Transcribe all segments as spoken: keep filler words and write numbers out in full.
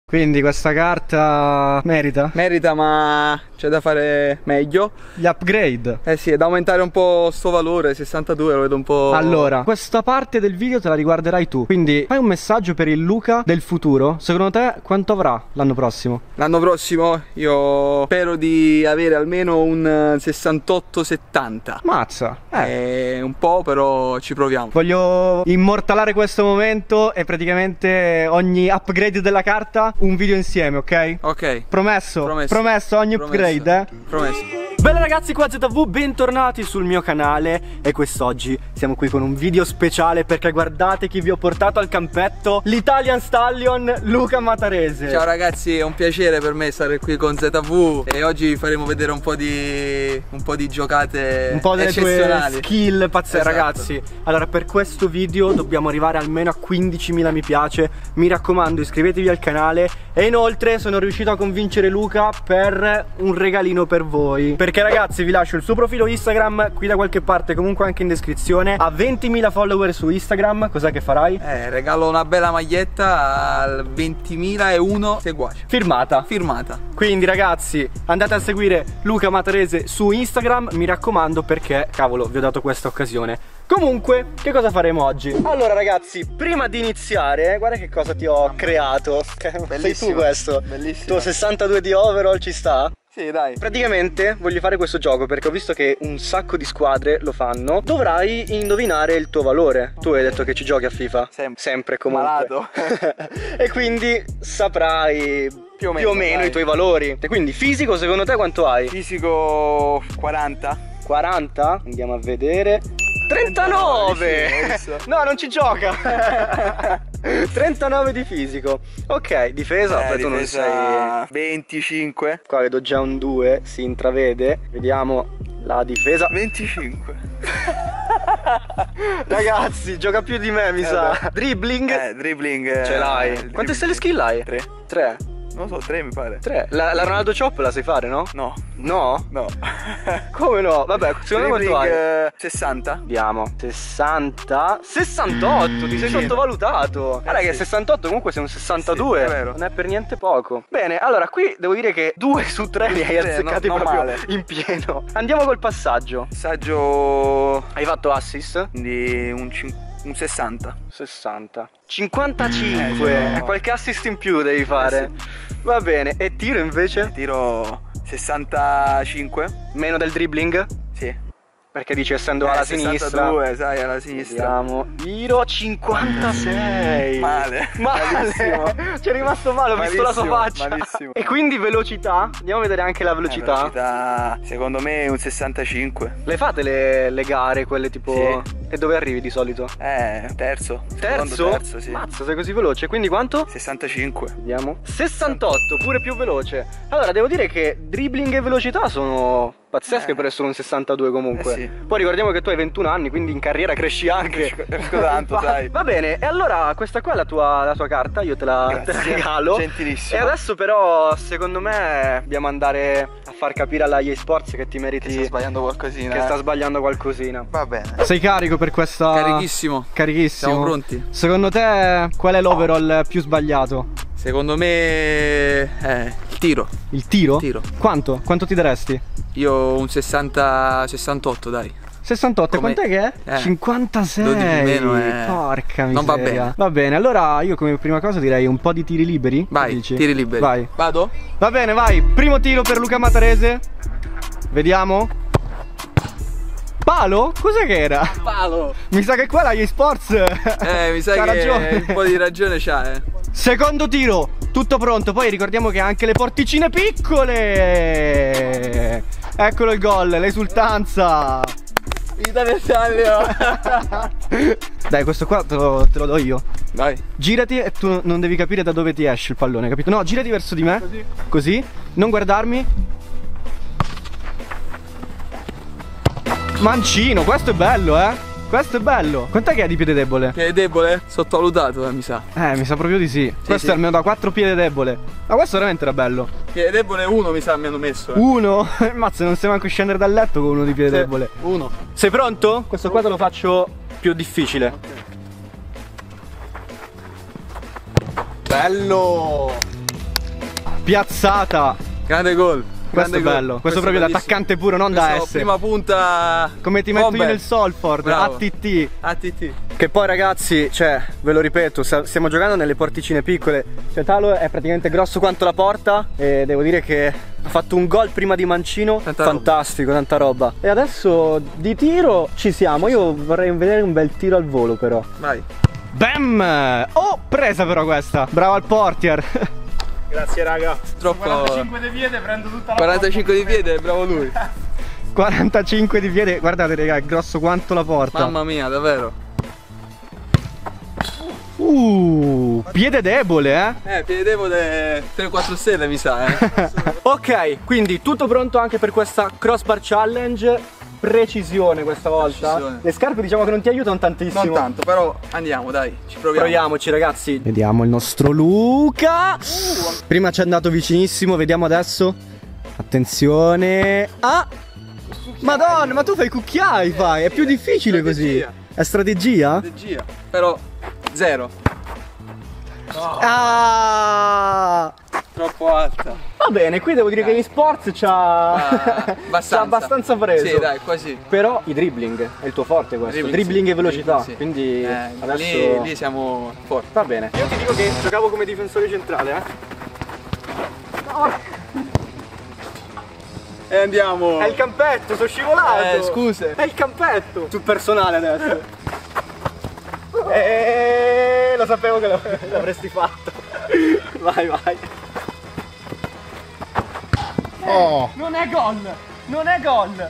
Quindi questa carta merita? Merita, ma c'è da fare meglio. Gli upgrade. Eh sì, è da aumentare un po' sto valore, sessantadue lo vedo un po'. Allora, questa parte del video te la riguarderai tu. Quindi fai un messaggio per il Luca del futuro. Secondo te quanto avrà l'anno prossimo? L'anno prossimo io spero di avere almeno un sessantotto settanta. Mazza. Eh. È un po', però ci proviamo. Voglio immortalare questo momento e praticamente ogni upgrade della carta un video insieme, ok? Ok. Promesso? Promesso. Promesso ogni Promesso. upgrade, eh? Promesso. Bene ragazzi, qua Z V, bentornati sul mio canale. E quest'oggi siamo qui con un video speciale perché guardate chi vi ho portato al campetto: l'Italian Stallion Luca Matarese. Ciao ragazzi, è un piacere per me stare qui con Z V e oggi vi faremo vedere un po' di un po' di giocate un po' delle tue skill pazzesche. Esatto. Ragazzi, allora per questo video dobbiamo arrivare almeno a quindicimila mi piace. Mi raccomando, iscrivetevi al canale. E inoltre sono riuscito a convincere Luca per un regalino per voi, perché ragazzi vi lascio il suo profilo Instagram qui da qualche parte, comunque anche in descrizione. Ha ventimila follower su Instagram. Cos'è che farai? Eh, regalo una bella maglietta al ventimila e uno seguaci. Firmata. Firmata. Quindi ragazzi, andate a seguire Luca Matarese su Instagram, mi raccomando, perché cavolo vi ho dato questa occasione. Comunque, che cosa faremo oggi? Allora ragazzi, prima di iniziare, guarda che cosa ti ho creato. Sei tu questo? Bellissimo. Tuo sessantadue di overall ci sta? Sì, dai. Praticamente voglio fare questo gioco perché ho visto che un sacco di squadre lo fanno. Dovrai indovinare il tuo valore. Tu hai detto che ci giochi a FIFA? Sempre. Sempre comunque. Malato. E quindi saprai più o meno, più o meno i tuoi valori. E quindi fisico secondo te quanto hai? Fisico quaranta. quaranta? Andiamo a vedere. trentanove! No, non ci gioca! trentanove di fisico. Ok, difesa, eh, beh, tu non difesa sei. venticinque. Qua vedo già un due, si intravede. Vediamo la difesa. venticinque. Ragazzi, gioca più di me, mi eh sa. beh. Dribbling. Eh, dribbling. Ce l'hai. Eh, Quante stelle skill hai? Tre. Tre. Non so, tre mi pare. Tre. La, la Ronaldo Chop la sai fare, no? No. No? No. Come no? Vabbè, secondo me quanto hai? Eh, sessanta. Andiamo. sessanta. sessantotto, ti sei Sì. sottovalutato. Eh, Guarda che sì. sessantotto comunque sei un sessantadue. Sì, è vero. Non è per niente poco. Bene, allora qui devo dire che due su tre li hai Sì, azzeccati no- non proprio male. in pieno. Andiamo col passaggio. Assaggio. Hai fatto assist? Quindi un, cin- un sessanta. sessanta. cinquantacinque. Eh, no. Qualche assist in più devi fare. Eh, Va bene. E tiro invece? Tiro sessantacinque. Meno del dribbling? Sì. Perché dici essendo Eh, alla sinistra. sessantadue, sai, alla sinistra. Vediamo. Tiro cinquantasei. Male. Male. Malissimo. Ci è rimasto male, ho visto la sua Malissimo, faccia. malissimo. E quindi velocità? Andiamo a vedere anche la Eh, velocità. velocità, secondo me un sessantacinque. Le fate le, le gare, quelle tipo. Sì. E dove arrivi di solito? Eh, terzo. Terzo? Secondo terzo, sì. Mazza, sei così veloce. Quindi quanto? sessantacinque. Vediamo. sessantotto, pure più veloce. Allora, devo dire che dribbling e velocità sono pazzesche Eh. per essere un sessantadue comunque. Eh sì. Poi ricordiamo che tu hai ventuno anni, quindi in carriera cresci anche. Cresco tanto, Va- dai. Va bene, e allora questa qua è la tua, la tua carta, io te la, te la Grazie. regalo. Gentilissimo. E adesso però, secondo me, dobbiamo andare a far capire alla E A Sports che ti meriti. Che sta sbagliando qualcosina. che eh. sta sbagliando qualcosina. Va bene. Sei carico per questa. Carichissimo. Carichissimo. Siamo pronti. Secondo te qual è l'overall più sbagliato? Secondo me eh, il tiro. Il tiro? Tiro. Quanto? Quanto ti daresti? Io un sessanta sessantotto, dai. sessantotto, Come- quant'è che è? Eh, cinquantasei. dodici in meno è- Porca miseria. non va bene. Va bene, allora io come prima cosa direi un po' di tiri liberi. Vai, Che dici? tiri liberi. Vai. Vado? Va bene, vai. Primo tiro per Luca Matarese. Vediamo. Palo? Cos'è che era? Palo. Mi sa che qua la E A Sports Eh, mi sa c'ha che ragione. un po' di ragione c'ha, eh. Secondo tiro, tutto pronto. Poi ricordiamo che ha anche le porticine piccole. Eccolo il gol, l'esultanza. Italia Stallion. Dai, questo qua te lo, te lo do io. Dai. Girati e tu non devi capire da dove ti esce il pallone, capito? No, girati verso di me. Così. Così. Non guardarmi. Mancino, questo è bello, eh. Questo è bello. Quant'è che è di piede debole? Che è debole? Sottovalutato, eh, mi sa. Eh, mi sa proprio di sì. Questo sì. è almeno da quattro piede debole. Ma questo veramente era bello. Che è debole uno, mi sa, mi hanno messo. Eh. Uno? Mazza, non sei manco scendere dal letto con uno di piede Sì, debole. Uno. Sei pronto? Questo qua te lo faccio più difficile. Bello. piazzata. Grande gol. Questo è bello, questo, questo è proprio d'attaccante puro, non questo da S. Prima punta. Come ti metto Bomber. Io nel Salford, A T T. A T T. Che poi ragazzi, cioè, ve lo ripeto, stiamo giocando nelle porticine piccole. Cioè Talo è praticamente grosso quanto la porta e devo dire che ha fatto un gol prima di mancino. Tanta fantastico, roba. Tanta roba. E adesso di tiro ci siamo. Io vorrei vedere un bel tiro al volo però. Vai. Bam! Oh, presa però questa. Bravo al portier. Grazie raga. Troppo. quarantacinque di piede, prendo tutta la quarantacinque di piede, bravo lui. quarantacinque di piede, guardate raga, è grosso quanto la porta. Mamma mia, davvero. Uh, piede debole, eh? Eh, piede debole tre quattro stelle mi sa, eh. Ok, quindi tutto pronto anche per questa crossbar challenge. Precisione questa volta. Precisione. Le scarpe diciamo che non ti aiutano tantissimo. Non tanto, però andiamo, dai, ci proviamo. Proviamoci ragazzi. Vediamo il nostro Luca. uh. Prima ci è andato vicinissimo, vediamo adesso. Attenzione. Ah, Madonna, ma tu fai cucchiai, fai. È più difficile così. È strategia? Strategia. Però zero. No. Ah, troppo alta. Va bene, qui devo dire dai. Che in sports c'ha ah, abbastanza. abbastanza preso. Sì, dai, quasi. Però i dribbling è il tuo forte questo. Dribbling, dribbling sì. E velocità. Sì. Quindi eh, adesso lì, lì siamo forti. Va bene. Io ti dico che giocavo come difensore centrale, eh. No. E andiamo. È il campetto, sono scivolato. Eh, scuse. È il campetto. Sul personale adesso. Eh, lo sapevo che l'avresti fatto. Vai, vai. Oh. Non è gol. Non è gol.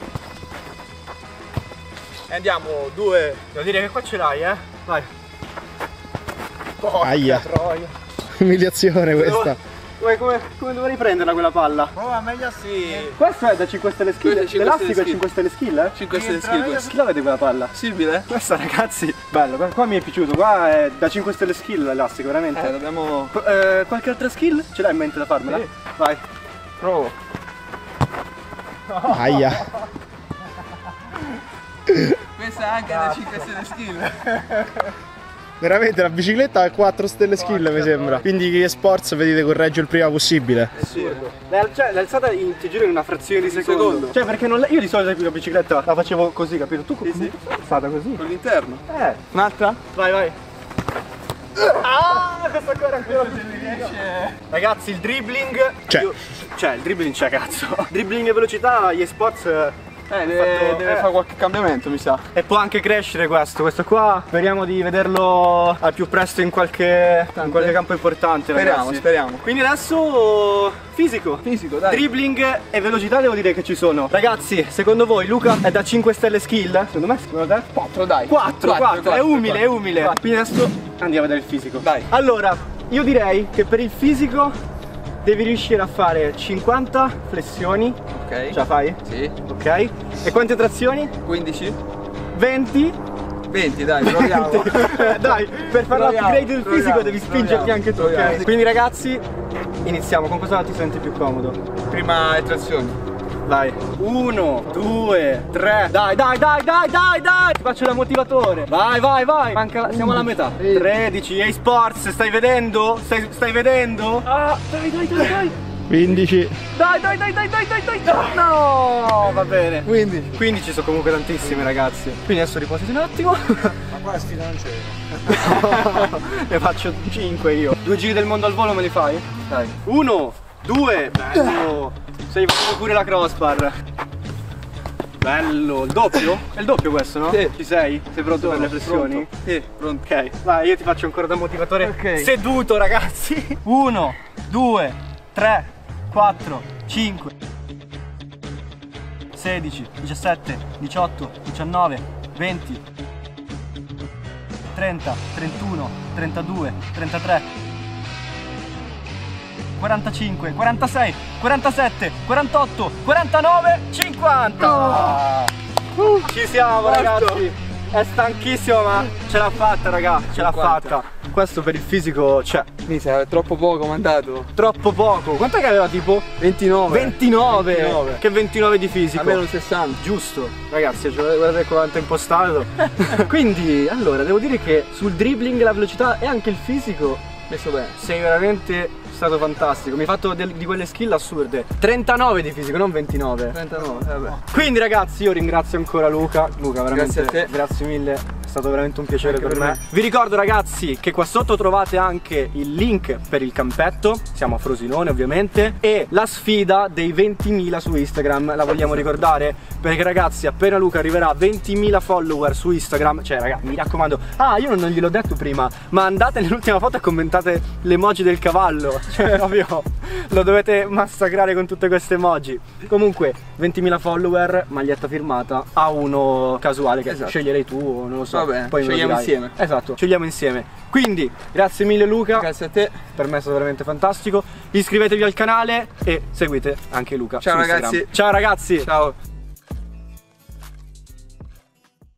E andiamo, due. Devo dire che qua ce l'hai, eh. Vai. Oh, aia. Troia. Umiliazione questa. Come, come, come dovrei prenderla quella palla? Oh, meglio sì. Questo è da cinque stelle skill. L'elastico è cinque stelle skill, eh? cinque stelle skill questo. Chi la vede quella palla? Silvile? Questa ragazzi, bello, qua mi è piaciuto, qua è da cinque stelle skill l'elastico, veramente. Eh, dobbiamo... Eh, qualche altra skill? Ce l'hai in mente da farmela? Sì. Vai. Provo. Aia. Questa è anche da cinque stelle skill. Veramente la bicicletta ha quattro stelle skill oh, mi sembra. Quindi che sports vedete correggio il prima possibile. Eh sì. Cioè l'alzata in, ti giro in una frazione di secondo. secondo. Cioè perché non io di solito la bicicletta la facevo così, capito? Tu come sì, sì. È stata così? Con l'interno. Eh. Un'altra? Vai, vai. Ah, questa ancora ancora se mi riesce. Ragazzi, il dribbling C'è. io, Cioè, il dribbling c'è cazzo. Dribbling e velocità, gli sports Eh, deve, fatto, deve eh. fare qualche cambiamento, mi sa. E può anche crescere questo. Questo qua speriamo di vederlo al più presto in qualche, in qualche campo importante. Speriamo, ragazzi. speriamo. Quindi adesso fisico. Fisico, dai. Dribbling e velocità devo dire che ci sono. Ragazzi, secondo voi Luca è da cinque stelle skill? Secondo me, secondo te? quattro, dai. quattro, quattro. È umile, è umile. quattro. Quindi adesso andiamo a vedere il fisico. Dai. Allora, io direi che per il fisico devi riuscire a fare cinquanta flessioni. Ok. Ce la fai? Sì. Ok. E quante trazioni? quindici. venti. venti, dai, proviamo. Dai, per fare l'upgrade del fisico proviamo, devi spingerti proviamo, anche tu, ok? Quindi ragazzi, iniziamo. Con cosa ti senti più comodo? Prima le trazioni. Vai. Uno, due, tre. Dai, dai, dai, dai, dai, dai. Ti faccio da motivatore. Vai, vai, vai. Manca, siamo alla metà. tredici. E Sports, stai vedendo? Stai, stai vedendo? Ah, dai, dai, dai, dai. quindici. Dai, dai, dai, dai, dai, dai, dai. No, va bene. quindici. quindici sono comunque tantissime, ragazzi. Quindi adesso riposati un attimo. Ma qua la sfida non c'è. Ne faccio cinque io. Due giri del mondo al volo me li fai? Dai. Uno, due. Bello. Stai facendo pure la crossbar. Bello. Il doppio? È il doppio questo, no? Sì. Ci sei? Sei pronto Sono, per le flessioni? Pronto. Sì, pronto. Ok. Vai, io ti faccio ancora da motivatore. Ok. Seduto, ragazzi. Uno, due, tre, quattro, cinque, sedici, diciassette, diciotto, diciannove, venti, trenta, trentuno, trentadue, trentatré, quarantacinque, quarantasei, quarantasette, quarantotto, quarantanove, cinquanta. Uh, ci siamo, Morto. Ragazzi. È stanchissimo ma ce l'ha fatta, raga, ce l'ha fatta. Questo per il fisico c'è. Mi sa, è troppo poco mandato. Troppo poco. Quant'è che aveva tipo? ventinove. ventinove. ventinove. Che ventinove di fisico. Almeno sessanta. Giusto. Ragazzi, guardate quanto è impostato. Quindi, allora, devo dire che sul dribbling la velocità e anche il fisico Messo bene. Sei veramente stato fantastico. Mi hai fatto del, di quelle skill assurde. trentanove di fisico, non ventinove. trentanove, vabbè. Quindi ragazzi, io ringrazio ancora Luca. Luca, veramente Grazie a te. grazie mille. È stato veramente un piacere Anche per, per me. me. Vi ricordo ragazzi che qua sotto trovate anche il link per il campetto. Siamo a Frosinone ovviamente. E la sfida dei ventimila su Instagram. La vogliamo ricordare? Perché ragazzi, appena Luca arriverà a ventimila follower su Instagram, cioè ragazzi, mi raccomando. Ah, io non gliel'ho detto prima, ma andate nell'ultima foto e commentate l'emoji del cavallo. Cioè proprio lo dovete massacrare con tutte queste emoji. Comunque ventimila follower, maglietta firmata a uno casuale che Esatto. sceglierei tu o non lo so. Va bene, poi me lo scegliamo dirai. insieme. Esatto, scegliamo insieme. Quindi grazie mille Luca. Grazie a te. Per me è stato veramente fantastico. Iscrivetevi al canale e seguite anche Luca Ciao su Instagram. ragazzi. Ciao ragazzi. Ciao.